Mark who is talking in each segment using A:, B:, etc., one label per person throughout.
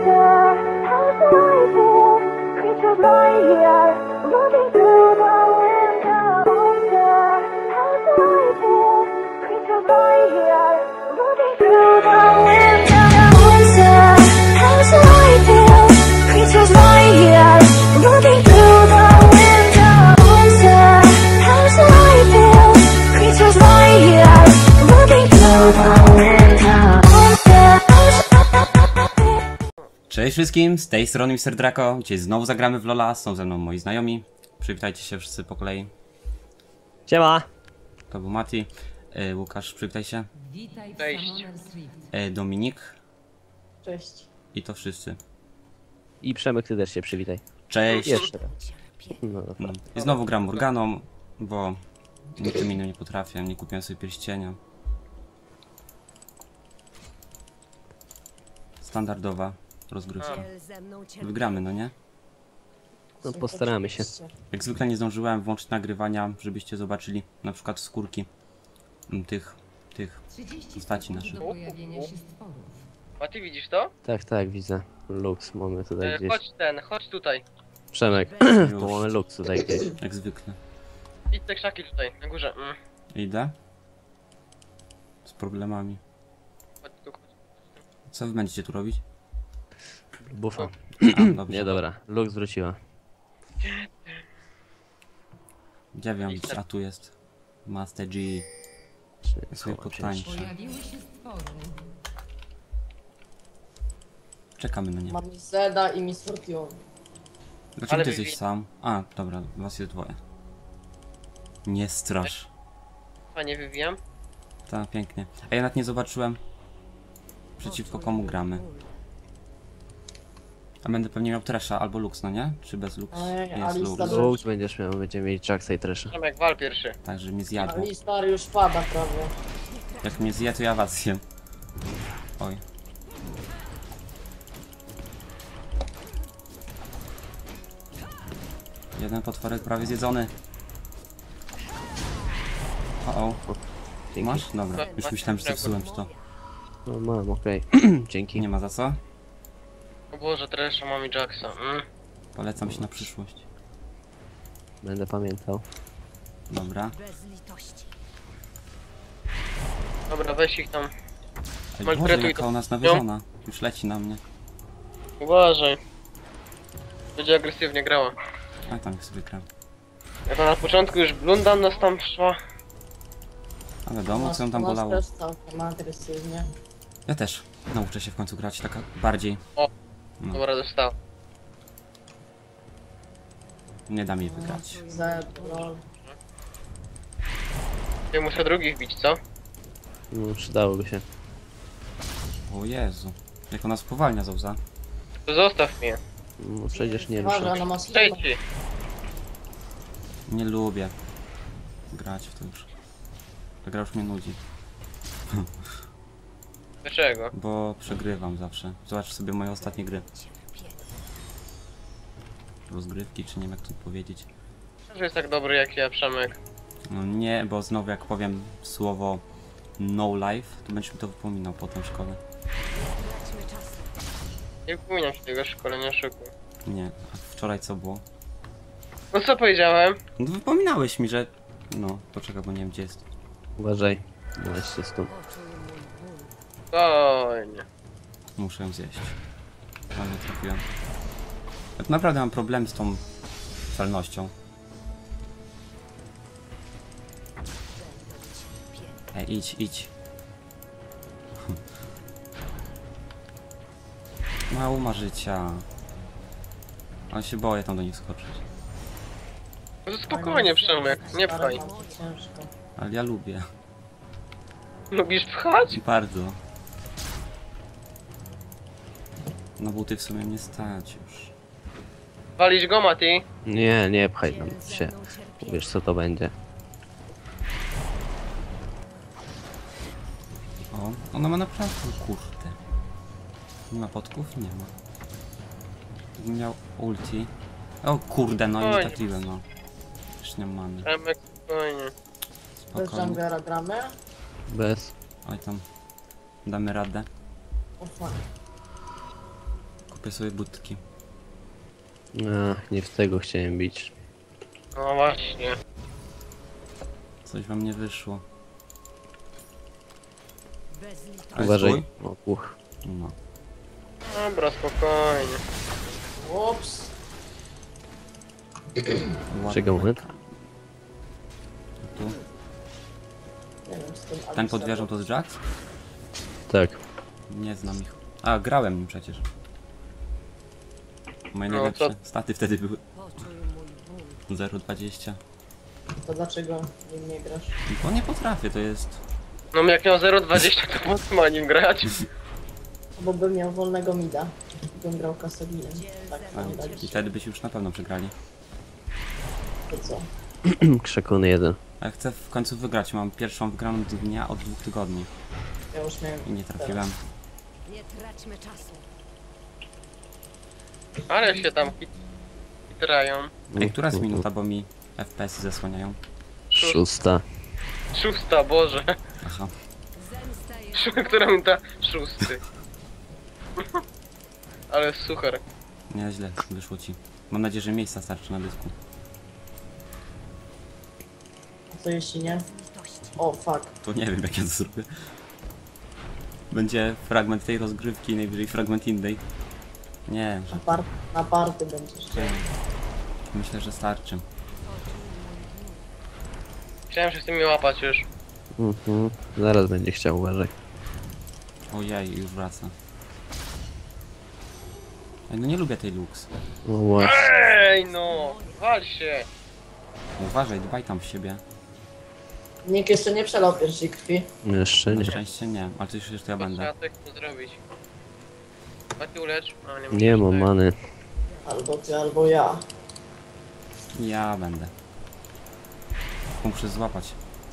A: Cześć wszystkim, z tej strony Mr. Draco. Dzisiaj znowu zagramy w LoL'a, są ze mną moi znajomi. Przywitajcie się wszyscy po kolei.
B: Siema!
A: To był Mati, Łukasz, przywitaj się.
C: Cześć.
A: Dominik.
C: Cześć.
A: I to wszyscy.
B: I Przemek, ty też się przywitaj.
A: Cześć.
B: Jeszcze raz. No,
A: I znowu gram Morganą, bo niczym innym nie potrafię, nie kupiłem sobie pierścienia. Standardowa rozgrywka. Wygramy, no nie?
B: no postaramy się.
A: Jak zwykle nie zdążyłem włączyć nagrywania, żebyście zobaczyli na przykład skórki tych postaci naszych.
C: A ty widzisz to?
B: Tak, widzę. Lux mamy tutaj gdzieś.
C: Chodź tutaj.
B: Przemek, tu mamy Lux tutaj gdzieś.
A: Jak zwykle.
C: Idź te krzaki tutaj, na górze.
A: Idę? Z problemami.
C: Chodź tu.
A: Co wy będziecie tu robić?
B: Bufa.
A: A, dobrze.
B: Nie, dobra. Lux wróciła.
A: Gdzie wiem, a tu jest Master G. Ja sobie potańczę. Czekamy na nie.
D: Mam Zeda i Miss Fortune.
A: Dlaczego
C: Ale
A: ty jesteś sam? A, dobra, was jest dwoje. Nie strasz.
C: Panie wywijam.
A: Tak, pięknie. A ja nawet nie zobaczyłem, przeciwko komu gramy. A będę pewnie miał Thrasha albo Lux, no nie? Czy bez Lux? Jest
D: Alistar.
A: Lux.
B: Lux będziesz miał, będziemy mieli Jacksa i Thrasha.
C: Przemek, wal pierwszy.
A: Także mnie zjadło.
D: Alistar już pada prawie.
A: Jak mnie zje, to ja was zjem. Oj. Jeden potworek prawie zjedzony. O.
B: Dzięki.
A: Masz? Dobra. Już myślałem, że zepsułem ci to.
B: No mam, okej. Dzięki.
A: Nie ma za co.
C: O Boże, Tresha, mamy Jacksa.
A: Polecam się na przyszłość.
B: Będę pamiętał.
A: Dobra.
C: Dobra, weź ich tam.
A: Ej,
C: Maltretuj
A: Boże,
C: to.
A: jaka ona jest nawiedzona. Już leci na mnie.
C: Uważaj. Będzie agresywnie grała.
A: A tam ich sobie gram.
C: Ja to na początku już Blundam nas tam szła.
A: A wiadomo, co ją tam
D: Nas
A: bolało.
D: też całkiem agresywnie.
A: Ja też. Nauczę się w końcu grać taka bardziej. No.
C: Dobra, dostał.
A: Nie da mi wygrać.
D: Zed, lol.
C: Ja muszę drugich bić, co?
B: No, przydałoby się.
A: O Jezu. Jak ona spowalnia Zauza.
C: To zostaw mnie.
B: No przecież nie
D: Uważaj,
B: ruszę.
D: ona ma
C: Trzeci.
A: Nie lubię grać w to już. Ta gra już mnie nudzi.
C: Dlaczego?
A: Bo przegrywam zawsze. Zobacz sobie moje ostatnie gry. Rozgrywki, czy nie wiem jak to powiedzieć.
C: Że jest tak dobry jak ja, Przemek.
A: No nie, bo znowu jak powiem słowo no life, to będziesz mi to wypominał potem w szkole.
C: Nie wypominam się tego szkolenia szyku.
A: Nie, a wczoraj co było?
C: No co powiedziałem?
A: No wypominałeś mi, że... No, poczekaj, bo nie wiem gdzie jest.
B: Uważaj. Weź się stąd.
C: Oj, nie.
A: Muszę ją zjeść. Ale nie trafiłem. Ja to naprawdę mam problem z tą celnością. Ej, idź. Mało ma życia. Ale się boję tam do nich skoczyć.
C: No to spokojnie, Przemek, nie pchaj.
D: Ciężko.
A: Ale ja lubię.
C: Lubisz pchać?
A: Bardzo. No buty w sumie nie stać już.
C: Walić go, Mati.
B: Nie pchaj tam się. Wiesz co to będzie.
A: O, ona ma naprawdę kurde. Nie ma podków? Nie ma. Gdybym miał ulti. O kurde, no i nie
C: Oj.
A: trafiłem, no. Już nie mamy.
C: Przemek, spokojnie.
D: Bez
A: Spokojnie.
D: Junglera gramy?
B: Bez.
A: Oj tam. Damy radę.
D: O fuck.
A: Kupię sobie budki.
B: Nie w tego chciałem bić.
C: No właśnie.
A: Coś wam nie wyszło. Ale
B: Uważaj.
A: stój.
B: O, uch.
A: No.
C: Dobra, spokojnie.
D: Ups.
B: Czekaj moment.
A: Tu.
D: Nie wiem, z tym
A: Ten pod wieżą to jest Jax?
B: Tak.
A: Nie znam ich. A, grałem nim przecież. Moje
C: No,
A: najlepsze
C: to-
A: staty wtedy były 0,20.
D: To dlaczego nim nie grasz?
A: Bo nie potrafię, to jest...
C: No jak miał 0,20 to po co ma nim grać?
D: Bo bym miał wolnego mida. Bym grał Kasoginem. Tak,
A: A,
D: mam
A: I
D: dać.
A: wtedy byś już na pewno przegrali.
D: To co?
B: Krzakony 1.
A: Ale chcę w końcu wygrać, mam pierwszą wygraną dnia od 2 tygodni.
D: Ja już miałem...
A: I nie trafiłem.
E: Nie traćmy czasu.
C: Ale się tam hitrają.
A: Ej, która jest minuta, bo mi FPS-y zasłaniają.
B: 6.
C: 6, Boże.
A: Aha.
E: Zemsta jest
C: Która minuta? 6. Ale suchar.
A: Nieźle wyszło ci. Mam nadzieję, że miejsca starczy na dysku.
D: A co jeśli nie? O, fuck.
A: To nie wiem, jak ja to zrobię. Będzie fragment tej rozgrywki, najwyżej fragment innej. Nie, że...
D: Na party będziesz.
A: Myślę, że starczy.
C: Chciałem się z tymi łapać już.
B: Zaraz będzie chciał, uważaj.
A: Ojej, już wraca. Ej, no nie lubię tej Lux.
B: No właśnie.
C: Ej no! Wal się!
A: Uważaj, dbaj tam w siebie.
D: Nikt jeszcze nie przelał pierwszej krwi.
B: Jeszcze
A: Na
B: nie.
A: szczęście nie, ale to już to ja
C: To
A: będę.
C: trzeba tak to zrobić. Taki ulecz? A, nie,
B: Nie
C: musisz,
B: mam many.
D: Albo ty, albo ja.
A: Ja będę. Muszę złapać.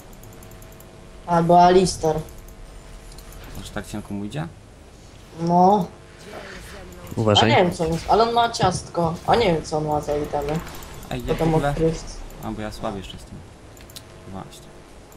D: Albo Alistar.
A: Aż tak cienko mu idzie?
D: No. A nie
B: Uważaj.
D: wiem co on jest, ale on ma ciastko. A nie wiem co on ma za itemy.
A: Ej,
D: To
A: jak w
D: tam
A: ogóle?
D: odkryć.
A: A, bo ja słaby jeszcze jestem. Właśnie.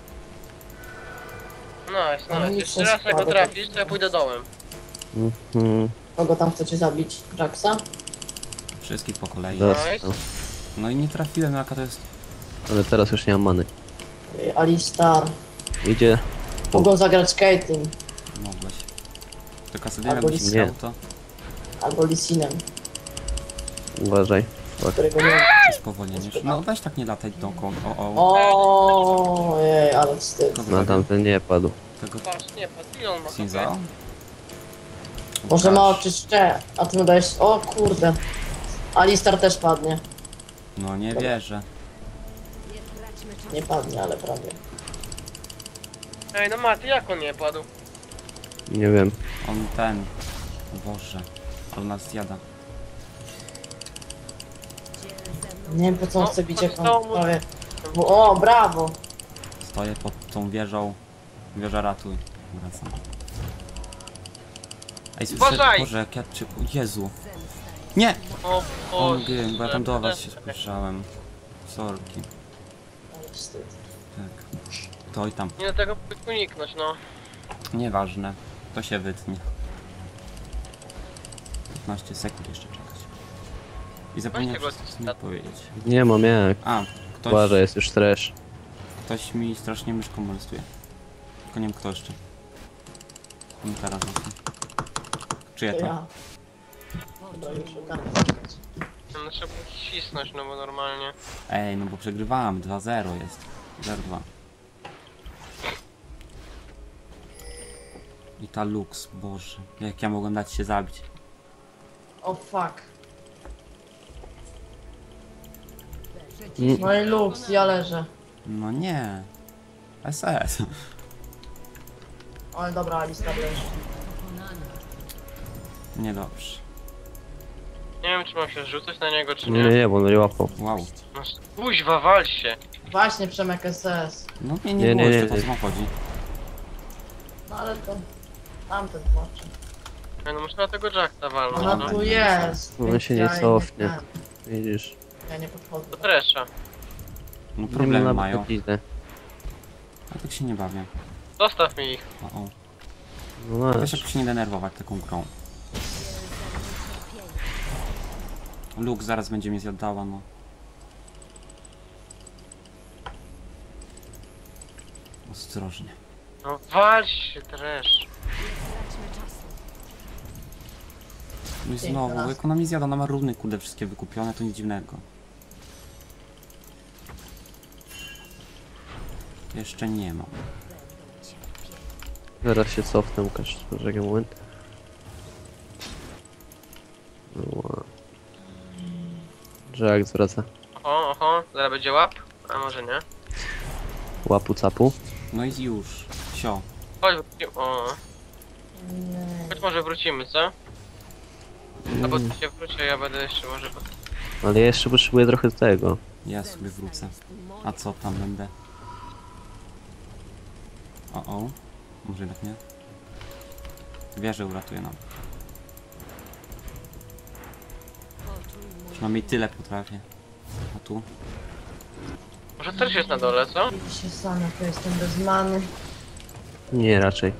C: Nice,
D: Ale
C: nice.
D: nic
C: Jeszcze
D: nie
C: raz jak go
D: słabo,
C: trafisz, to ja pójdę dołem.
D: Kogo tam chcecie zabić? Jacksa?
A: Wszystkich po kolei.
B: Dostał.
A: No i nie trafiłem, jaka to jest...
B: Ale teraz już nie mam many.
D: Alistar.
B: Idzie.
D: Mogą zagrać Caitlyn.
A: Mogłeś. To Kasadyna
D: Albo
A: byś
B: nie.
A: chciał, to
D: Albo Lisinem,
B: Uważaj.
D: którego nie
A: spowolnienie. No weź tak nie lataj dookoła.
D: Ojej, ale wstyd.
A: Kogo
B: Na
A: zabił?
B: tamten nie padł.
A: Tego
C: Patrz, nie, patrz, ile on ma
A: Sinzao?
C: HP?
D: Może ma oczy jeszcze, a ty mu dajesz... O kurde. Alistar też padnie.
A: No nie wierzę.
E: Nie traćmy czasu.
D: Nie padnie, ale prawie.
C: Ej, no Maty, jak on nie padł?
B: Nie wiem.
A: On ten... Boże. Ale nas zjada.
D: Nie wiem po co on
C: No,
D: chce bić
C: to
D: jak
C: zostało
D: on
C: mu-
D: prawie... O, brawo!
A: Stoję pod tą wieżą. Wieża ratuj. Wracam. Ej, słyszę...
C: Uważaj!
A: Boże, jak ja cię... Jezu. Nie!
C: O
A: O,
C: Boże.
A: bo ja tam do was się słyszałem. Sorki.
D: Ale wstyd.
A: Tak. To i tam.
C: Nie do tego uniknąć, no.
A: Nieważne. To się wytnie. 15 sekund jeszcze czekać. I zapomniałem
C: Weź tego
A: wszystko mi powiedzieć.
B: Nie mam jak.
A: A, ktoś,
B: Uważaj, jest już trash.
A: ktoś mi strasznie myszką molestuje. Tylko nie wiem kto jeszcze. No teraz właśnie. Czyje
D: To
A: to?
D: ja. Dobra, już ogarnę.
C: No trzeba ścisnąć, no bo normalnie.
A: Ej, no bo przegrywałem. 2-0 jest. 0-2. I ta Lux, Boże. Jak ja mogłem dać się zabić?
D: O fuck.
B: Mm.
D: No i Lux, ja leżę.
A: No nie. SS.
D: Ale dobra, Alistar leży.
A: Niedobrze.
C: Nie wiem, czy mam się rzucać na niego, czy
B: Nie,
C: nie.
B: nie, bo on nie łapał.
A: Wow.
C: No, kuźwa, wal się.
D: Właśnie Przemek SS.
A: No mnie
B: Nie,
A: nie było
B: nie,
A: jeszcze,
B: nie,
A: to co chodzi.
D: No ale to... Tamten płacze.
C: Ej, no muszę na tego Jacksa walnąć,
D: Ona
C: no.
D: tu jest.
B: On
D: więc
B: się nie
D: ja
B: cofnie.
D: ten.
B: Widzisz.
D: Ja nie podchodzę.
C: To tresza.
A: No
B: Nie
A: problemy
B: ma
A: mają.
B: pizdę.
A: A tak się nie bawię.
C: Zostaw mi ich.
A: O, o.
B: No
A: Weź
B: masz.
A: jakoś nie denerwować taką grą. Luk zaraz będzie mnie zjadała, no. Ostrożnie.
C: No wal się też.
E: Traćmy czasu.
A: No i znowu,
D: raz.
A: jak ona mi zjada, ona ma runy kurde wszystkie wykupione, to nic dziwnego. Jeszcze nie mam.
B: Zaraz się cofnę, Łukasz, poczekaj moment. No. Jack zwraca.
C: Oho, zaraz będzie łap? A może nie?
B: Łapu capu.
A: No i już. Sio.
C: Chodź wrócimy. O,
D: Nie.
C: chodź może wrócimy, co? Albo ty się wróci, a ja będę jeszcze może...
B: Ale ja jeszcze potrzebuję trochę tego.
A: Ja sobie wrócę. A co tam będę? O. Może jednak nie? Wierzę uratuje nam. Przynajmniej tyle potrafię. A tu?
C: Może też jest na dole, co?
D: Widzę się sam, jak ja jestem bez many.
B: Nie, raczej.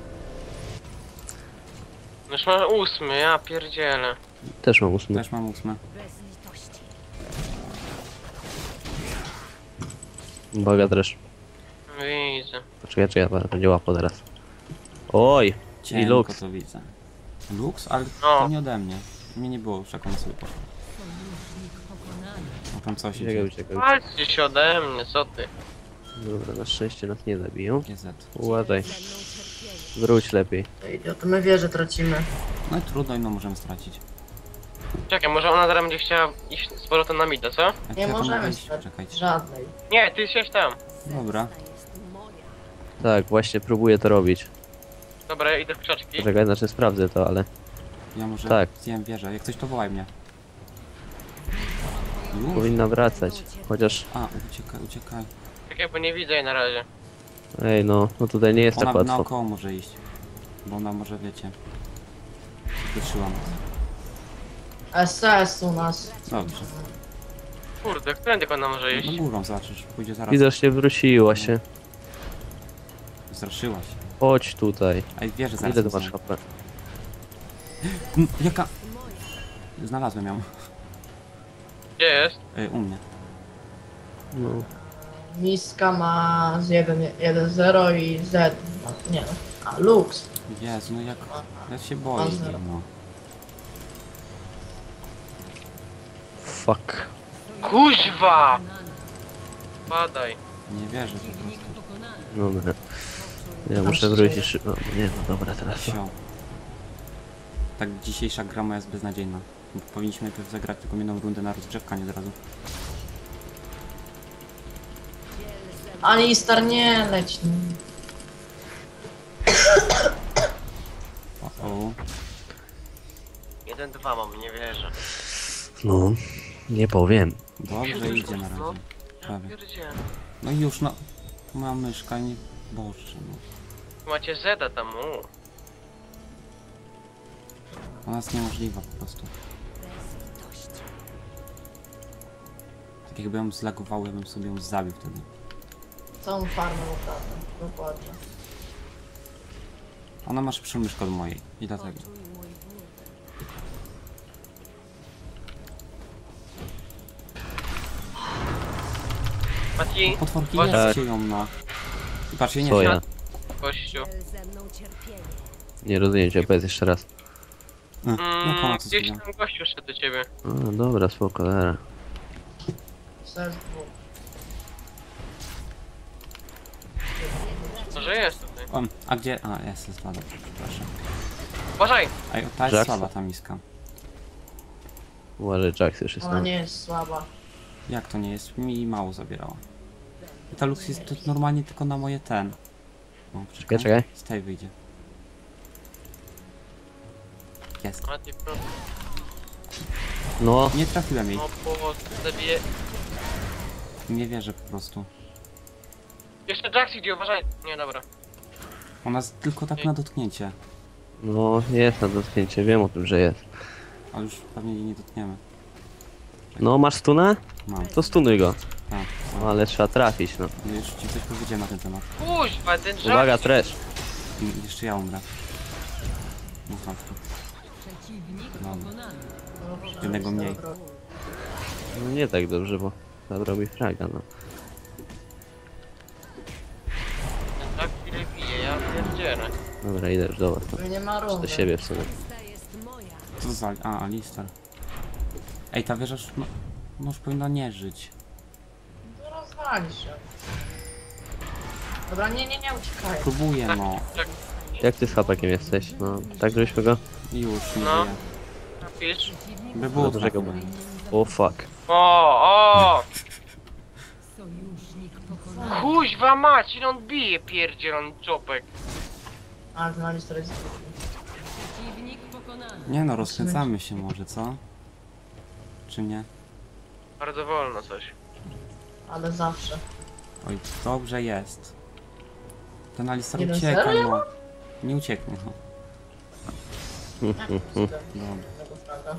C: No już mam 8, ja pierdzielę.
B: Też mam 8.
A: Też mam 8.
E: Bez litości.
B: Uwaga, dreszcz.
C: Widzę.
B: Poczekaj, będzie łapał teraz. Oj! I
A: Cienko
B: Lux.
A: to widzę. Lux? Ale
C: No.
A: to nie ode mnie. Mnie nie było już jak ona sobie poszła. No tam co się dzieje?
B: Uciekaj.
C: Walczcie się ode mnie, co ty?
B: Dobra, na szczęście nas nie zabiją.
A: GZ.
B: Uważaj.
E: Ze mną cierpienie.
B: Wróć lepiej.
D: To my wieże tracimy.
A: No i trudno, no możemy stracić.
C: Czekaj, może ona zaraz będzie chciała iść z powrotem na mida, co?
A: Jak
D: Nie
A: ja tam
D: możemy
A: mogę iść?
D: stracić
A: Czekajcie.
D: żadnej.
C: Nie, ty siedź tam.
A: Dobra.
E: Ta jest moja.
B: Tak, właśnie próbuję to robić.
C: Dobra, ja idę w krzaczki.
B: Poczekaj, znaczy sprawdzę to, ale...
A: Ja może
B: Tak.
A: zjem wieżę. Jak coś to wołaj mnie. Już?
B: Powinna wracać. Chociaż...
A: A, uciekaj.
C: Czekaj, bo nie widzę jej na razie.
B: Ej, no tutaj nie jest tak
A: Ona
B: łatwo.
A: naokoło może iść. Bo ona może, wiecie... Wytrzyłam.
D: SS u nas.
A: Dobrze.
C: Kurde, którędy ona może iść?
A: No górą zobaczysz. Pójdzie zaraz.
B: Widocznie wróciła się.
A: Zraszyła się.
B: Chodź tutaj.
A: Ej, wieżę zaraz.
B: Ile to
A: wezmę.
B: masz HP?
A: Jaka? Znalazłem ją.
C: Gdzie jest?
A: U mnie.
B: No.
D: Miska ma z 1-0 i Z. Nie no. A, Lux.
A: Jezu, no jak... Ja się boję,
D: Mam zero.
A: no.
B: Fuck.
C: Kuźwa! Padaj.
A: Nie wierzę po prostu.
B: Dobra. Ja muszę wrócić szybko. No, nie, no dobra, teraz.
A: Sio. Tak dzisiejsza gra moja jest beznadziejna. Powinniśmy najpierw zagrać tylko jedną rundę na rozgrzewkę, nie od razu.
D: Alistar nie leć.
A: O.
C: 1-2 mam, nie wierzę.
B: No. Nie powiem.
A: Dobrze idzie na razie.
C: Ja
A: Prawie.
C: pierdzielę.
A: No i już, no. Moja myszka nie... Boże, no.
C: Macie Zeda tam,
A: Ona jest niemożliwa po prostu.
E: Bez litości.
A: Tak jakby ją zlagowało, ja bym sobie ją zabił wtedy.
D: Całą farmę naprawdę. Dokładnie.
A: Ona ma szybszą myszkę od mojej. I dlatego.
E: Poczuj mój ból.
C: Mati,
A: Potworki
C: Chodź.
A: jedzcie ją, no. I patrz, jej nie
B: Co
A: wziąłem.
B: ja?
C: gościu.
E: Ze mną cierpienie.
B: Nie rozumiem cię, powiedz jeszcze raz.
A: Jak ona co
C: Gdzieś
A: zrobiła?
C: tam gościu szedł do ciebie.
B: A, dobra, spoko, dobra.
D: SS2.
C: Może jest tutaj.
A: A gdzie? A, jest słaba, przepraszam.
C: Uważaj!
A: Ej, ta jest
B: Jack?
A: słaba, ta miska.
B: Uważaj, Jax już jest
D: Ona
B: tam.
D: nie jest słaba.
A: Jak to nie jest? Mi mało zabierała. I ta Lux jest tu normalnie tylko na moje ten. O,
B: Czekaj.
A: Z tej wyjdzie. Jest.
C: Mati, proszę.
B: No,
A: Nie trafiłem jej.
C: O, bo zabije.
A: Nie wierzę po prostu.
C: Jeszcze Jax idzie, uważaj! Nie, dobra.
A: Ona jest tylko tak na dotknięcie.
B: no jest na dotknięcie, wiem o tym, że jest.
A: Ale już pewnie jej nie dotkniemy.
B: No, masz stunę?
A: Mam.
B: To stunuj go.
A: Tak.
B: No, ale trzeba trafić, no.
A: No już ci coś powiedziałem na ten temat.
C: Kuźwa, ten Jax!
B: Uwaga, trash.
A: I jeszcze ja umrę. No chodź tu. No, jednego mniej.
D: Dobra.
B: No nie tak dobrze, bo zabrał mi fraga, no.
C: Tak chwilę bije, ja pierdzielę.
B: Dobra, idę już do was. No.
D: Nie ma
B: Do
D: rundy.
B: siebie w sumie.
E: Ta jest moja.
A: Co za... A, Alistar. Ej, ta wieża już... No już powinna nie żyć.
D: No rozwali się. Dobra, nie, uciekaj.
A: Próbuję, no.
C: Tak,
B: Jak ty z hapakiem jesteś? No, tak żebyśmy go...
A: Już, nie
C: No.
A: żyje.
C: napisz.
A: By było
B: Dobrze go
A: tak,
B: O fuck.
C: O!
E: Sojusznik pokonany.
C: Kuźwa mać, ile on bije, pierdzielony czopek.
D: A, ten Alistar jest...
E: Przeciwnik pokonany.
A: Nie no, rozkręcamy się może, co? Czy nie?
C: Bardzo wolno coś.
D: Ale zawsze.
A: Oj, dobrze jest. Ten Alistar
D: Nie no,
A: ucieka,
D: serio?
A: no. Nie ucieknie, no.
D: Jak to
A: Dobra,
D: tego fraga?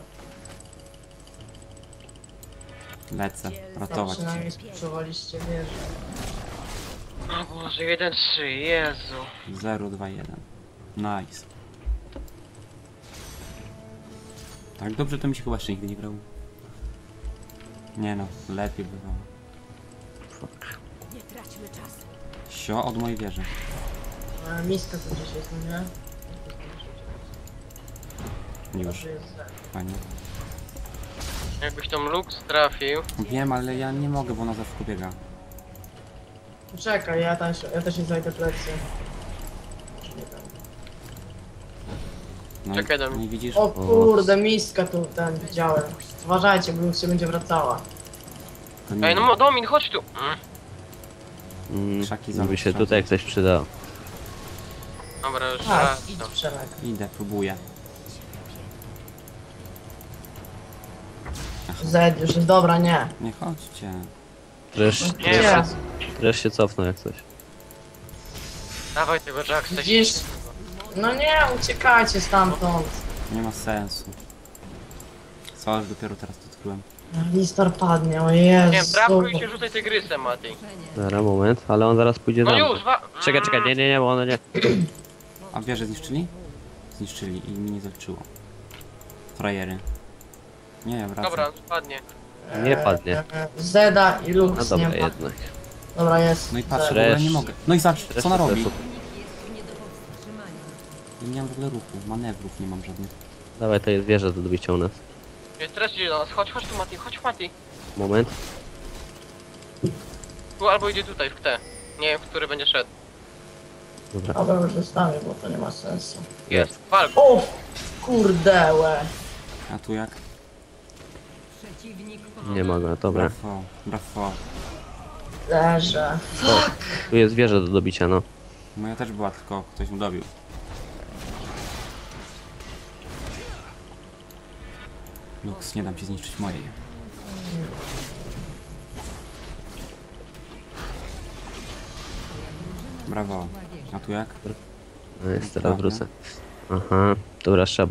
A: lecę. Ratować
D: Przynajmniej
A: cię.
D: spróbowaliście wieżę.
C: O Boże, 1-3, Jezu.
A: 0, 2, 1. Nice. Tak dobrze to mi się chyba jeszcze nigdy nie grało. Nie no, lepiej bywało.
B: Fuck.
E: Nie traćmy czasu.
A: Sio od mojej wieży.
D: Miska tu gdzieś jest, no nie?
A: Już,
D: Dobrze jest źle.
A: fajnie.
C: Jakbyś tą Lux trafił.
A: Wiem, ale ja nie mogę, bo ona za szybko biega.
D: Poczekaj, ja też nie zajdę plecy. Czy nie wiem.
A: No,
C: Czekaj do
A: i,
C: mnie.
A: no i widzisz?
D: O kurde, miska tu ten widziałem. Uważajcie, bo już się będzie wracała.
A: To nie
C: Ej, no Domin, chodź tu.
A: Krzaki
B: By
A: zamknąć
B: się
A: trzeba.
B: tutaj ktoś przydał.
C: Dobra, już
D: Tak,
C: raz.
D: idź Przemek.
A: Idę, próbuję.
D: Zed już jest dobra, nie.
A: Nie chodźcie.
B: Też się cofnął jak coś.
C: Dawaj tego Jacksa.
D: Widzisz? No nie, uciekajcie stamtąd.
A: Nie ma sensu. Co, aż dopiero teraz to odkryłem.
D: Listar padnie, o
C: Nie,
D: Jezu.
C: prawko i się rzucaj tygrysem, Mati.
B: Dobra, moment, ale on zaraz pójdzie
C: No
B: za mną.
C: już,
B: Czekaj, nie, bo ono nie...
A: A wieżę zniszczyli? Zniszczyli i mi nie zalczyło. Frajery. Nie, wracam.
C: Dobra, spadnie.
B: Nie padnie.
D: Zeda i
B: No
D: Lux
B: dobra,
D: nie ma.
B: jednak.
D: Dobra, jest.
A: No i patrz, w
D: Zed.
A: ogóle
B: Trash.
A: nie mogę. No i zobacz, co ona robi?
B: Stresu.
E: Jest nie do powstrzymania.
A: I nie mam w ogóle ruchu, manewrów nie mam żadnych.
B: Dawaj, to jest wieża do dobicia u nas.
C: Nie, teraz idzie do nas. Chodź tu Mati, chodź Mati.
B: Moment.
C: Tu albo idzie tutaj, w te. Nie wiem, w który będzie szedł.
B: Dobra,
D: Dobra, już zostawię, bo to nie ma sensu.
B: jest.
C: Walk.
D: O! Kurdełe.
A: A tu jak?
E: Przeciwnik pokonany.
B: Nie mogę, dobra.
A: Brawo, brawo.
D: Leżę.
B: Tu jest wieża do dobicia, no.
A: Moja też była, tylko ktoś mu dobił. Lux, nie dam ci zniszczyć mojej. Brawo. A tu jak?
B: No jest, teraz
A: Dobra.
B: wrócę. Aha, dobra, trzeba...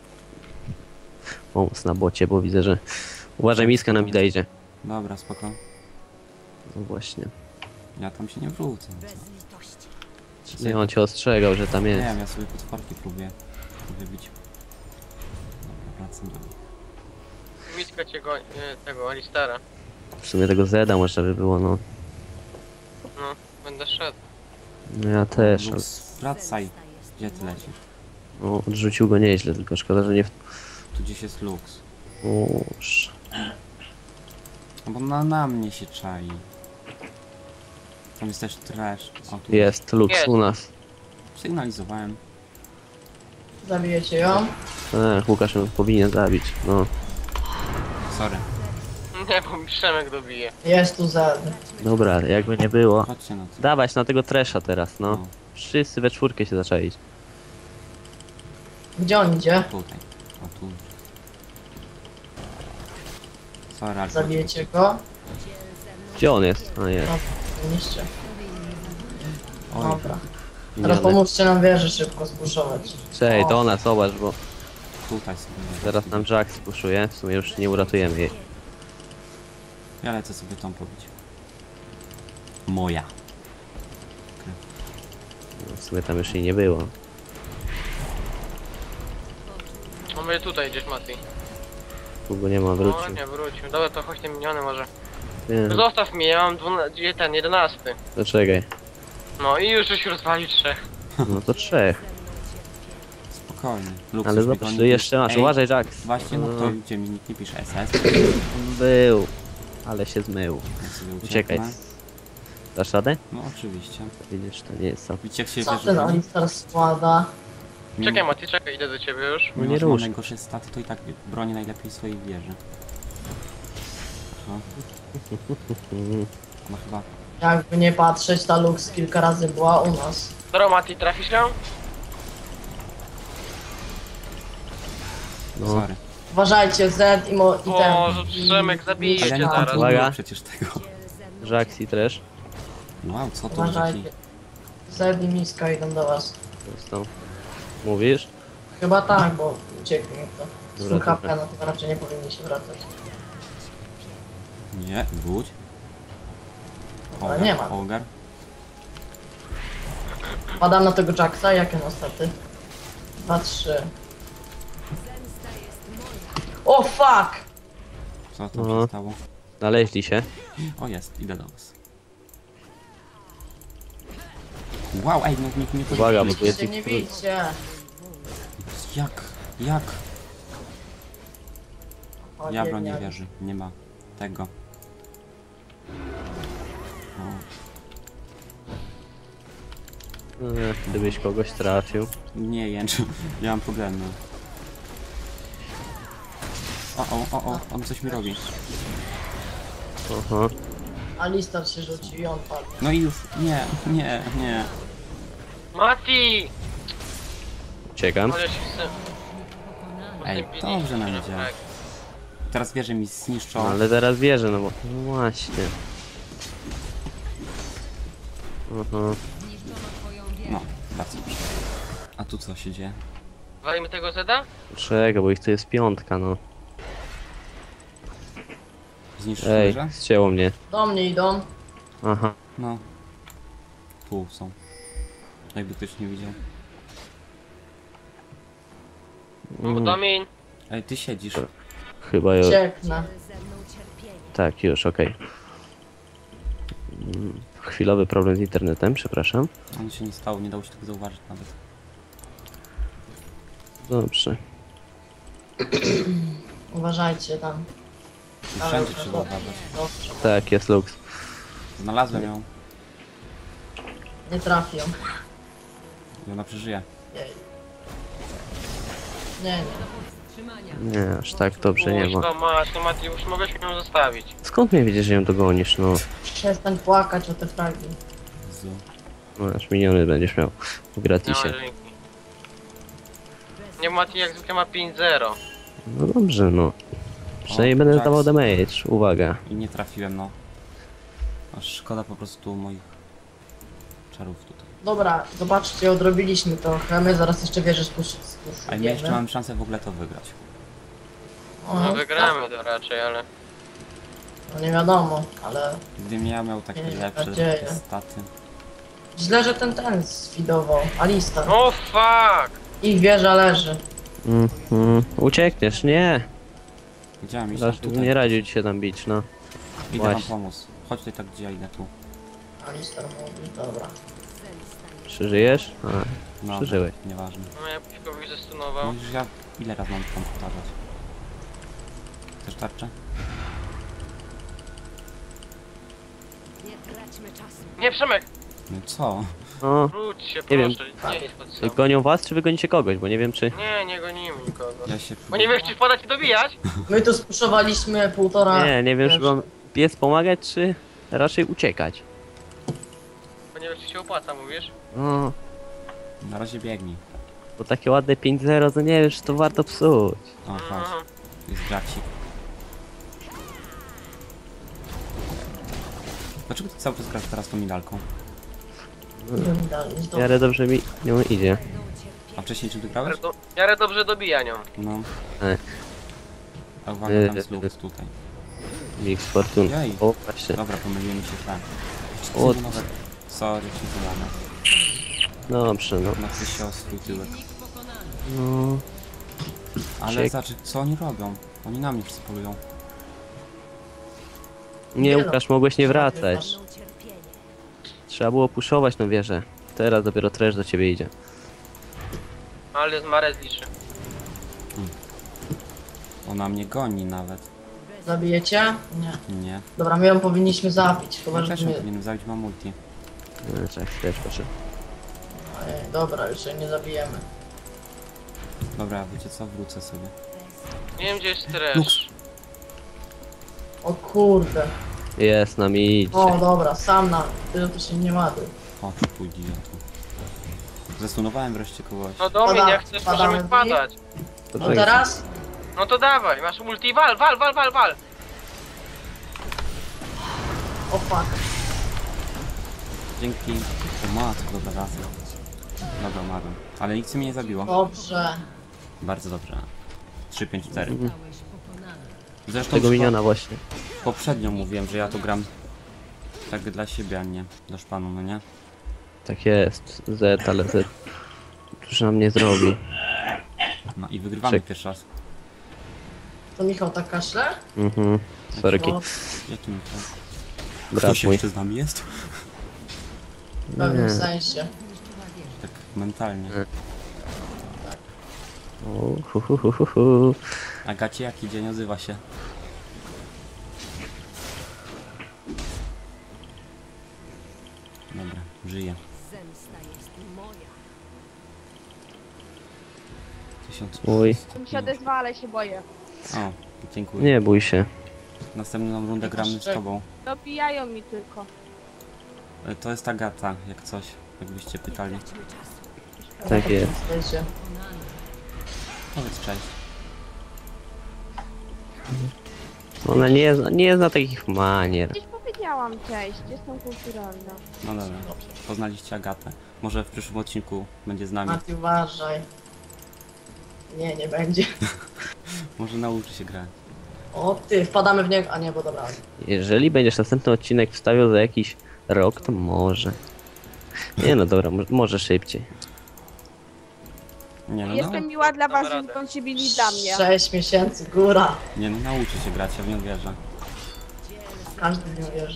B: Pomóc na bocie, bo widzę, że... Uważaj, miska nam widać idzie.
A: Dobra, spoko.
B: No właśnie.
A: Ja tam się nie wrócę.
E: Bez litości.
B: Nie, on cię ostrzegał, że tam
A: Nie
B: jest.
A: wiem, ja sobie potworki próbuję wybić. Dobra, wracam do nich.
C: Mitka cię go, tego Alistara.
B: W sumie tego Zeda można by było, no.
C: No, będę szedł.
B: No ja też, ale...
A: Lux, wracaj.
E: Zemsta jest
A: Gdzie ty lecisz?
B: No, odrzucił go nieźle, tylko szkoda, że nie...
A: Tu gdzieś jest Lux.
B: Oż.
A: No bo na mnie się czai. Tam jest też trash. O, tu
B: Jest, Lux
C: Jest.
B: u nas.
A: sygnalizowałem.
D: Zabijecie ją?
B: Łukasz ją powinien zabić, no.
A: Sorry.
C: Nie, bo mi Przemek dobije.
D: Jest tu Zed.
B: Dobra, jakby nie było.
A: Chodźcie na to.
B: Dawać na tego Tresha teraz, no.
A: No,
B: Wszyscy we czwórkę się zaczęli.
D: Gdzie on idzie?
A: tutaj. O tu. Sorry, ale...
D: Zabijecie go?
B: Gdzie on jest? A jest.
D: No, powinniście.
A: Oj,
D: Dobra.
B: Nie,
D: Teraz
B: ale...
D: pomóżcie nam wieżę szybko spuszować.
B: Czej, to ona, zobacz, bo
A: tutaj sobie.
B: zaraz nam Jack spuszuje. W sumie już nie uratujemy jej.
A: Ja lecę sobie tą pobić. Moja.
B: No, w sumie tam już jej nie było.
C: On będzie tutaj gdzieś, Mati.
B: Długo nie ma,
C: No
B: wrócił.
C: nie wrócił. Dobra, to chodź te miniony może.
B: Nie,
C: Zostaw mnie, ja mam 11.
B: to czekaj.
C: No i już żeś rozwalił 3.
B: No to 3.
A: Spokojnie. Lux,
B: Ale
A: już mi
B: zobacz,
A: go
B: tu
A: nie
B: jeszcze
A: pisze.
B: masz.
A: Ej,
B: Uważaj, Jax.
A: Właśnie, no to gdzie mi nikt nie pisze SS.
B: Był. Ale się zmył.
A: Ja sobie
B: Uciekaj.
A: ucieknę.
B: Dasz radę?
A: No oczywiście.
B: Widzisz, to nie jest to.
A: Widzicie jak się
D: Co
A: wierzy?
D: ten Alistar składa?
C: Czekaj Mati, czekaj, idę do ciebie już.
B: No nie
A: Mimo, że mam
B: rusz.
A: najgorsze staty, to i tak broni najlepiej swojej wieży. No. No chyba.
D: Jakby nie patrzeć, ta Lux kilka razy była u nas.
C: Dobra Mati, trafisz ją?
B: No.
A: Sorry.
D: Uważajcie, Z i, i ten.
C: Boże, Przemek, zabiję
A: Ale ja
C: cię
A: nie
C: zaraz.
A: kontroluję
B: Uwaga.
A: przecież tego.
B: Jaxi też.
A: Wow, co to
D: Uważajcie.
A: taki...
D: Z i Miska idą do was.
B: Zresztą. Mówisz?
D: Chyba tak, bo uciekł mi to.
B: Dobra,
D: Słuchawka,
B: dobra.
D: no to raczej nie powinni się wracać.
A: Nie, budź.
D: Ale nie ma.
A: Ogar.
D: Padam na tego Jacksa, jakie ma staty? 2, 3. O fuck!
A: Co tam
B: No.
A: się stało?
B: Znaleźli się.
A: O jest, idę do was. Wow, ej, no nikt nie
B: Uwaga, bo tu jest
D: Się nie
B: ich...
D: bijcie!
A: Jak? Jak?
D: O,
A: Diablo nie
D: biegnie.
A: wierzy, nie ma tego. O,
B: Gdybyś kogoś trafił.
A: nie jęczył, ja mam problemy. O, on coś mi robi.
B: Aha.
D: Alistar się rzucił i on padł.
A: No i już, nie.
C: Mati!
B: Uciekam.
C: Ale się
A: Ej, dobrze nam idzie. Teraz wierzę mi
B: No,
A: zniszczą.
B: ale teraz wierzę, no bo... No właśnie. Aha.
E: Zniszczono twoją wieżę.
A: No, bardzo dobrze. A tu co się dzieje?
C: Walimy tego Zeda?
B: Czego, bo ich tu jest 5, no.
A: Zniszczysz
B: Ej,
A: wieżę?
B: zcięło mnie.
D: Do mnie idą.
B: Aha.
A: No. Tu są. Jakby ktoś nie widział.
C: Domin.
A: Ej, ty siedzisz.
B: Chyba już.
D: Cieknę.
E: Ze mną cierpienie.
B: Tak, już, okej. Chwilowy problem z internetem, przepraszam.
A: On się nie stało, nie dało się tego zauważyć nawet.
B: Dobrze.
D: Uważajcie tam.
A: Wszędzie trzeba uważać.
D: Dobrze.
B: Tak, jest Lux.
A: Znalazłem ją
D: Nie trafią.
A: i ona przeżyje.
D: Jej. Nie.
E: Wstrzymania.
B: Nie, aż tak dobrze nie ma.
C: Kuźwa mać, no Mati, już mogłeś ją zostawić.
B: Skąd mnie wiedziesz, że ją dogonisz, no?
D: Przestań płakać o te fragi.
A: Jezu.
B: No, aż miniony będziesz miał w
C: Nie
B: gratisie.
C: ma dzięki. Nie, Mati jak zwykle ma 5-0.
B: No dobrze, no. Przynajmniej
A: O,
B: będę
A: Jax.
B: dawał damage. Uwaga.
A: I nie trafiłem, no. Aż szkoda po prostu moich czarów tutaj.
D: Dobra, zobaczcie, odrobiliśmy trochę. My zaraz jeszcze wieżę
A: A my jeszcze mamy szansę w ogóle to wygrać.
C: No wygramy to raczej, ale...
D: No nie wiadomo, ale
A: Gdybym ja miał takie
D: Miejmy
A: lepsze
D: nadzieję.
A: takie staty.
D: źle, że ten sfidował. Alistar.
C: O fuck!
D: Ich wieża leży.
B: Uciekniesz, nie.
A: Widziałem iść
B: Zaraz
A: tutaj.
B: nie radził ci się tam bić, no.
A: Idę wam
B: właśnie.
A: pomóc. Chodź tutaj tak, gdzie ja idę tu.
D: Alistar mówi, dobra.
B: Przeżyjesz? A,
A: No,
B: Przeżyłeś.
A: Nieważne.
C: No ja Puśkowi
A: No
C: zestunował.
A: już ja ile razy mam tam powtarzać? Chcesz tarczę?
E: Nie traćmy czasu.
C: Nie, Przemek!
A: No co?
B: no.
C: Wróć się,
B: Nie wiem.
C: proszę. Nie jest pod sobą.
B: Gonią was, czy wy gonicie kogoś? Bo nie wiem, czy...
C: Nie gonimy nikogo.
A: Ja się...
C: Bo nie wiesz, czy wpadać i dobijać?
D: My tu spuszowaliśmy półtora...
B: Nie wiem, czy
D: wieży.
B: mam pies pomagać, czy raczej uciekać.
C: Bo nie wiesz, czy się opłaca, mówisz?
B: No,
A: Na razie biegnij.
B: bo takie ładne 5-0, to nie wiesz, czy to warto psuć.
A: O, chodź.
C: Mhm.
A: Jest gracik. Dlaczego ty cały czas grasz teraz tą midalką?
D: Idziemy dalej, jest
B: W
D: dobrze.
B: miarę dobrze mi nią idzie.
A: A wcześniej czym ty grałeś?
C: W miarę dobrze dobija nią.
A: No.
B: Ech.
A: A uwaga, tam jest lux tutaj.
B: Mix Fortune.
A: Jej.
B: O, właśnie.
A: Dobra, pomyliłem mi się tak.
B: O,
A: Nawet... Sorry, ci zalane.
B: dobrze, no.
A: Na ty się o swój tyłek.
E: Nik pokonany.
B: No,
A: Ale
B: Ciek-
A: zobacz, co oni robią? Oni na mnie wszyscy polują.
B: Nie, Łukasz, mogłeś nie wracać.
E: Mną cierpienie.
B: Trzeba było puszować na wieżę. Teraz dopiero trash do ciebie idzie.
C: Ale z Marez liczy.
A: Ona mnie goni nawet.
D: Zabijecie? Nie.
A: Nie.
D: Dobra, my ją powinniśmy zabić, chyba
A: Ja
D: że
A: też
D: my...
A: ją powinienem zabić, mam multi.
B: Czekaj, chwilę, proszę.
D: Ej, dobra, już jej nie zabijemy.
A: Dobra, wiecie co? Wrócę sobie.
C: Nie wiem gdzie jest
A: Lux.
C: trash.
D: O kurde.
B: Jest na mi idzie.
D: O, dobra, sam na... Tyle to się nie ładuj.
A: Chodź, pójdź idiotu. Zasunowałem wreszcie kogoś.
C: No do mnie
D: Pada-
C: jak chcesz
D: padamy
C: możemy
D: w
C: wpadać.
D: No
B: Poczekaj.
D: teraz?
C: No to dawaj, masz multi, wal!
D: O fuck.
A: Dzięki. O matko, dobra, racja. Dobra, umarłem. Ale nic mnie nie zabiło.
D: Dobrze.
A: Bardzo dobrze. 3, 5, 4.
E: Zostałeś pokonany.
A: Zresztą
B: Tego miniona właśnie.
A: poprzednio mówiłem, że ja to gram tak dla siebie, a nie do szpanu, no nie?
B: Tak jest. Z, ale Z. Już nam nie zrobi.
A: No i wygrywamy
B: Czek.
A: pierwszy raz.
D: To Michał tak kaszle?
B: Mhm. Sorki.
D: No,
A: Jakim to?
B: Brat
A: Ktoś
B: mój.
A: jeszcze z nami jest?
D: w pewnym
B: Nie.
D: sensie.
E: Zniszczyła wieżę.
A: Tak mentalnie.
B: O, hu, hu, hu, hu, hu.
A: Agacie, jaki dzień nazywa się? Dobra, żyję.
E: Zemsta jest moja.
A: 1000.
B: Oj.
F: Bym się odezwała, ale się boję.
A: O, dziękuję.
B: Nie bój się.
A: Następną rundę gramy z tobą.
F: Dobijają mi tylko.
A: To jest Agata, jak coś, jakbyście pytali.
E: Traćmy czasu.
B: Tak jest.
D: W sensie.
E: Pokonany.
A: Powiedz cześć.
B: Ona nie zna takich manier.
F: Gdzieś powiedziałam cześć, jestem kulturalna.
A: No dobra, poznaliście Agatę. Może w przyszłym odcinku będzie z nami.
D: Mati, uważaj. Nie, nie będzie.
A: Może nauczy się grać.
D: O ty, wpadamy w niego. A nie, bo dobra.
B: Jeżeli będziesz następny odcinek wstawiał za jakiś rok, to może. Nie no dobra, może szybciej.
A: Nie no,
F: Jestem miła dla was,
C: radę.
F: żeby on się bili dla mnie.
D: 6 miesięcy, góra.
A: nie no, nauczy się grać, ja w nią wierzę.
D: Każdy w nią wierzy.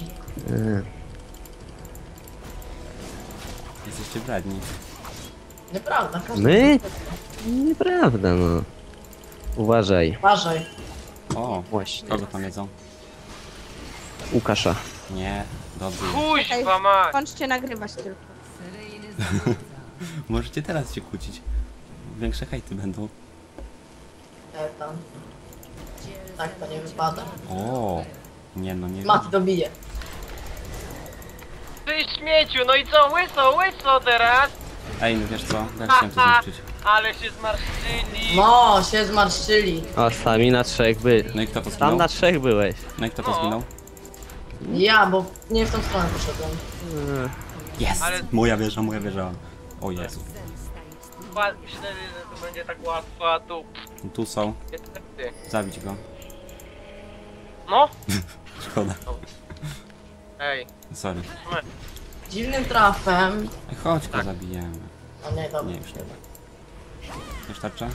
A: Jesteście bradni.
D: Nieprawda, każdy.
B: My? Nieprawda no. Uważaj.
D: Uważaj.
A: O,
B: Właśnie.
A: kogo tam jedzą?
B: Łukasza.
A: Nie, dobry.
C: Kuźwa mać!
F: Kończcie nagrywać tylko.
E: Seryjny zabójca.
A: Możecie teraz się kłócić. Większe hejty będą.
D: Tam. Tak, to nie wypada.
A: O, nie no, nie
D: Mati dobije.
C: Ty śmieciu, no i co? Łyso teraz?
A: Ej, no wiesz co? Ja chciałem to zniszczyć.
C: Ale się zmarszczyli!
D: No, się zmarszczyli.
B: A sami na trzech by.
A: No i kto to
B: Tam
A: zginął?
B: na trzech byłeś.
A: No i kto to
C: No.
A: zginął?
D: Ja, bo nie w tą stronę poszedłem.
A: Jest!
C: Ale-
A: Moja wieża, moja wieża. O Jezu.
C: Myślę, że to będzie tak łatwo, a tu...
A: Tu są.
C: Niestety.
A: Zabić go.
C: No!
A: Szkoda.
C: Ej,
A: Sorry.
D: Dziwnym trafem.
A: Ej, chodź go
C: Tak.
A: zabijemy.
D: O nie, dobra.
A: Nie, już nie. Już tarcza?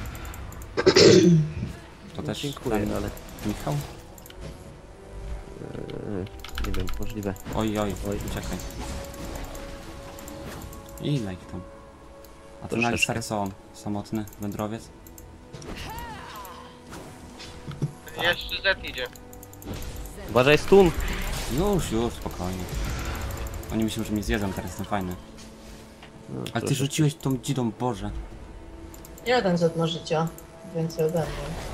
A: To też
B: Dziękuję,
A: ten
B: ale
A: Michał?
B: nie wiem, możliwe.
A: Oj, uciekaj. Ile ich tam? A ten
B: Troszeczkę.
A: Alistar co on? Samotny wędrowiec?
C: jeszcze Z idzie.
B: Uważaj stun!
A: Już, spokojnie. Oni myślą, że mnie zjedzą, teraz jestem fajny.
B: No,
A: Ale ty
B: troszeczkę.
A: rzuciłeś tą dzidą, Boże.
D: Ile ten Z ma życia? Więcej ode mnie.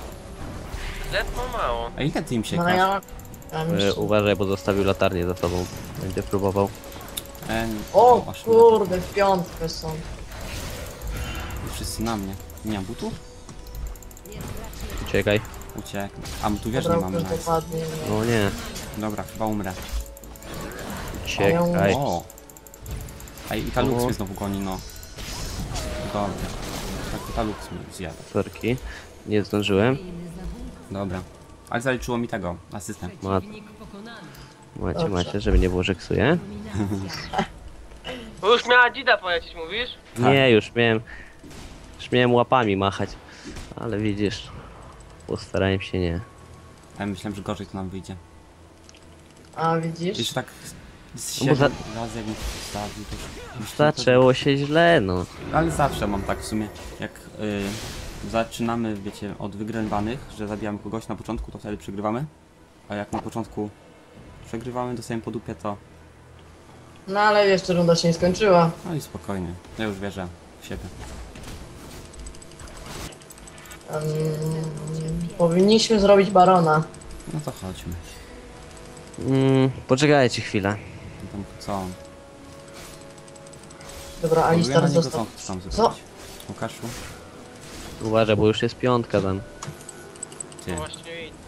C: Z ma mało.
A: A ile ty im
D: No
A: siekasz?
D: ja mam jeszcze...
B: Uważaj, bo zostawił latarnię za sobą. Będzie próbował.
D: O
A: aż
D: kurde, w piątkę są.
A: Wszyscy na mnie. Nie mam butów?
B: Uciekaj.
A: Uciekł. A my tu wiesz, nie
D: Dobra,
A: mamy
D: już
A: nice.
D: dokładnie.
B: No nie.
A: Dobra, chyba umrę.
B: Uciekaj.
A: O! Ej, i ta Lux
B: O.
A: mnie znowu goni, no. Dobra. Tak, ta Lux mnie zjada.
B: Sorki. Nie zdążyłem.
E: Seryjny zabójca.
A: Dobra. Ale zaliczyło mi tego, asystę.
E: Przeciwnik pokonany.
B: Macie, żeby nie było, że ksuję.
E: Dominacja.
C: Bo już miała dzida polecieć, mówisz?
A: Tak.
B: Nie, już miałem łapami machać. Ale widzisz. Postarałem się nie.
A: Ja myślałem, że gorzej to nam wyjdzie.
D: A widzisz?
A: Jeszcze tak z
B: No bo
A: 7 razy jak mi postawił, to już
B: Zaczęło się źle, no.
A: Ale zawsze mam tak w sumie, jak zaczynamy, wiecie, od wygrywanych, że zabijamy kogoś na początku, to wtedy przegrywamy. A jak na początku przegrywamy, dostajemy po dupie, to
D: No ale jeszcze runda się nie skończyła.
A: no i spokojnie. Ja już wierzę w siebie.
D: Powinniśmy zrobić barona.
A: No to chodźmy.
B: Poczekajcie chwilę.
A: No tam co?
D: Dobra,
A: Poluję
D: Alistar
A: na niego,
D: został.
A: co tam
D: Co?
A: zrobić? Łukaszu?
B: Uważaj, bo już jest piątka tam.
A: Ty.
C: No właśnie i...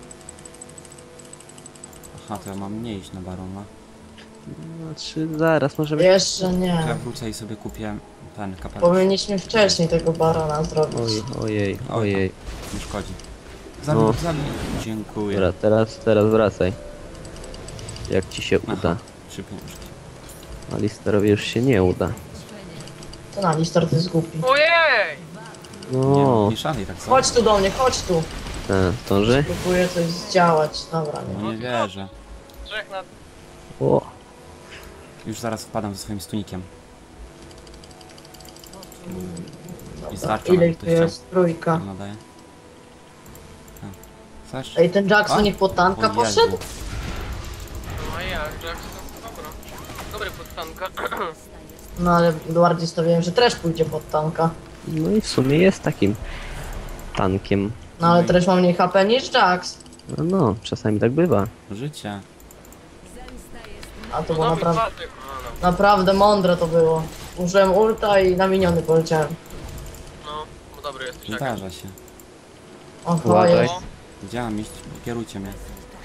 A: Aha, to ja mam nie iść na barona.
B: Znaczy, zaraz możemy...
D: Jeszcze
A: To ja
D: nie.
A: wrócę i sobie kupię ten kapelusz.
D: Powinniśmy wcześniej tego barona zrobić.
B: Ojej.
A: Nie szkodzi. Zabij,
B: No.
A: zabij. Dziękuję.
B: Dobra, teraz wracaj. Jak ci się uda.
A: 3 pieniążki.
B: Alisterowi już się nie uda.
D: Ten Alistar to jest głupi.
C: Ojej!
B: No,
A: Nie szalej tak co?
D: Chodź tu do mnie, chodź tu.
B: zdąży?
D: Próbuję coś zdziałać. Dobra, nie.
A: No nie wierzę.
C: Trzech na...
B: O,
A: Już zaraz wpadam ze swoim stunikiem. I
D: Dobra.
A: starcza
D: Ile
A: nam
D: ich tu
A: ktoś chciał.
D: jest? Trójka.
A: To nadaje. Chcesz?
D: Ej, ten Jackson
A: A?
D: niech po tanka
A: O Jezu.
D: poszedł?
C: No a jak, Jackson? Dobra. Dobry podstanka.
D: No ale bardziej stawiałem, że Trash pójdzie pod tanka.
B: no i w sumie jest takim tankiem.
D: No ale Trash ma mniej HP niż Jax.
B: No, czasami tak bywa.
A: Życie.
D: A to
C: No
D: było
C: dobry
D: naprawdę,
C: patyk,
D: naprawdę mądre to było. Użyłem ulta i na miniony poleciałem.
C: no. No dobry jesteś, Jackson.
A: Zdarza się.
D: Oho,
B: Uważaj.
D: jest.
A: Gdzie mam iść? Kierujcie mnie.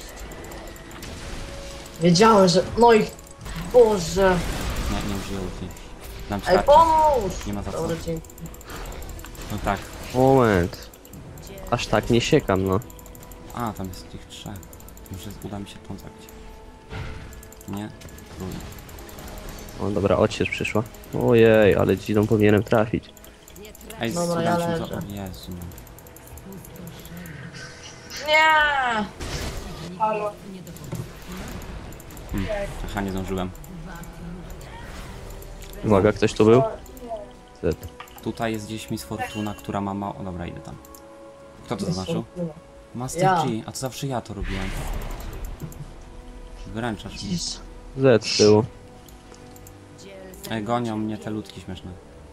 D: Wiedziałem, że... No i... Boże.
A: Nie użyję ulti. Dam ci
D: Ej,
A: tak.
D: pomóż!
A: Nie ma za co.
D: Dobra, dzięki.
A: No tak.
B: Moment. Aż tak nie siekam, no.
A: A, tam jest tych 3. Może uda mi się tą zabić. Nie? Trudno.
B: O, dobra, odsiecz przyszła. Ojej, ale dzidą powinienem trafić.
A: Ej,
D: Dobra,
A: uda
D: ja
A: mi się
D: leżę.
A: to... O Jezu.
D: Nie! Halo.
A: Aha, nie zdążyłem.
B: Uwaga, ktoś tu był? Z.
A: Tutaj jest gdzieś Miss Fortuna, która ma mało... O, dobra, idę tam. Kto to zaznaczył? Master
D: Ja.
A: G. A to zawsze ja to robiłem. Wyręczasz mnie.
B: Z z tyłu.
A: Ej, gonią mnie te ludki śmieszne.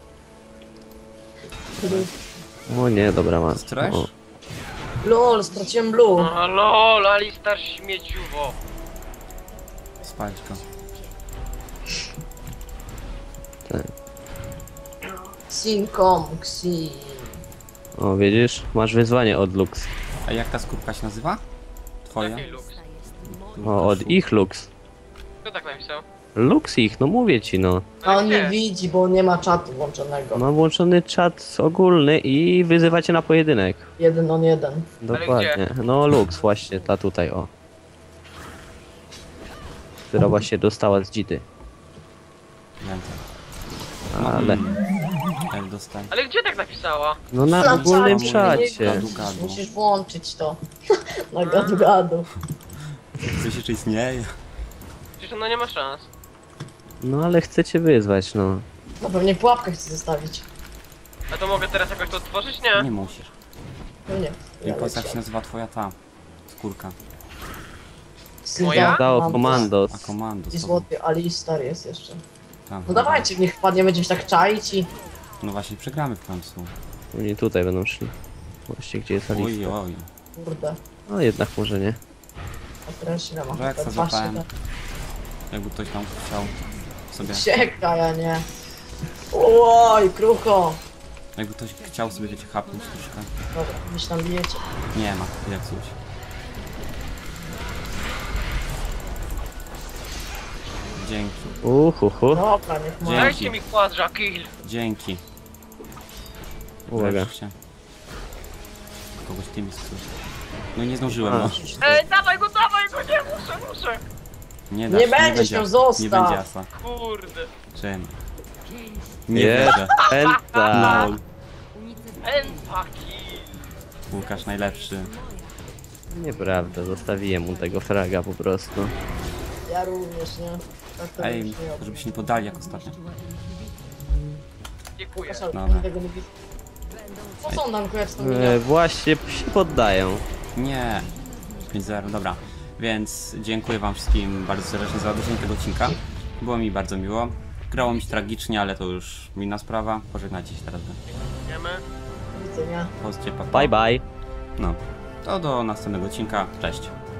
B: O nie, dobra, ma.
A: Strasz?
B: O,
D: LOL, straciłem blue.
C: No lol, Alistar śmieciuwo.
A: Spalić go.
B: tak.
D: Sinkom, Xin.
B: O, widzisz? Masz wyzwanie od Lux.
A: A jak ta skórka się nazywa? Twoja?
C: Jaki lux?
B: O, od ich Lux.
C: Kto tak napisał?
B: Lux ich, no mówię ci, no.
D: A on
C: gdzie?
D: nie widzi, bo nie ma czatu włączonego.
B: Ma włączony czat ogólny i wyzywacie na pojedynek.
D: 1 on 1.
B: Dokładnie. No Lux właśnie, ta tutaj, o. Która właśnie dostała z dzidy.
A: Więcej.
B: Ale,
A: Ej, dostałem.
C: Ale gdzie tak napisała?
B: no na ogólnym czacie.
A: Gadu, gadu.
D: Musisz włączyć to. Na gadu gadu.
A: Coś jeszcze istnieje?
C: Przecież ona nie ma szans.
B: No ale chcecie wyzwać, no.
D: No pewnie pułapkę chcę zostawić.
C: A to mogę teraz jakoś to otworzyć? Nie.
A: Nie musisz.
D: No nie.
A: Tylko jak się nazywa twoja ta skórka.
C: Moja?
B: Dało komandos.
A: A komando
D: I
A: z tobą.
D: złoty Alistar jest jeszcze.
A: Tam,
D: No dawajcie, niech wpadniemy gdzieś tak czaić i...
A: No właśnie, przegramy w końcu.
B: Oni tutaj będą szli. Właśnie gdzie jest
A: Oj,
B: Alice.
A: oj.
D: Kurde.
B: No jednak może nie.
D: A teraz ile ma?
A: Że jak
D: HP?
A: sobie
D: 2,
A: złapałem.
D: 7.
A: Jakby ktoś tam chciał sobie...
D: Sieka, ja nie. Oj, krucho.
A: Jakby ktoś chciał sobie, wiecie, hapnąć troszkę.
D: Dobra, gdzieś tam bijecie.
A: Nie ma, jak coś. Dzięki.
D: Dobra, niech ma.
A: Dzięki.
C: Dajcie mi quadra kill.
A: Dzięki.
B: Uwaga.
A: Wreszcie. Kogoś tymi skrót. No nie zdążyłem,
B: A.
A: no.
C: Ej, dawaj go, nie muszę.
A: Nie,
D: Nie będziesz miał, zostaw.
A: Nie będzie asa.
C: Kurde.
A: Czym? Nie
B: Nie,
A: wierzę.
B: penta.
A: Lol.
C: Pentakill.
A: Łukasz najlepszy.
B: Nieprawda, zostawiłem mu tego fraga po prostu.
D: Ja również, nie? Tak to
A: Ej,
D: już nie robię.
A: żeby się nie podali jak ostatnio.
C: Dziękuję.
D: Proszę,
A: Dobra.
D: tego nie widzę. Po co on tam jak wspomniał?
B: Właśnie się poddają.
A: Nie. 5-0, dobra. Więc dziękuję wam wszystkim bardzo serdecznie za obejrzenie tego odcinka. Było mi bardzo miło. Grało mi się tragicznie, ale to już inna sprawa. Pożegnajcie się teraz.
C: Wiemy.
D: Widzenia.
A: Pozdcie, pa, pa.
B: Bye bye.
A: No. To do następnego odcinka. Cześć.